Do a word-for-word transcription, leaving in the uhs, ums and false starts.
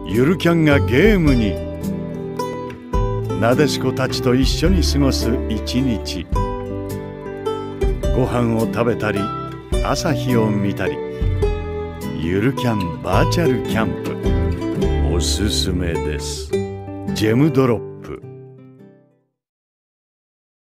ゆるキャンがゲームに。なでしこたちと一緒に過ごす一日。ご飯を食べたり朝日を見たり。ゆるキャンバーチャルキャンプおすすめです。ジェムドロップ。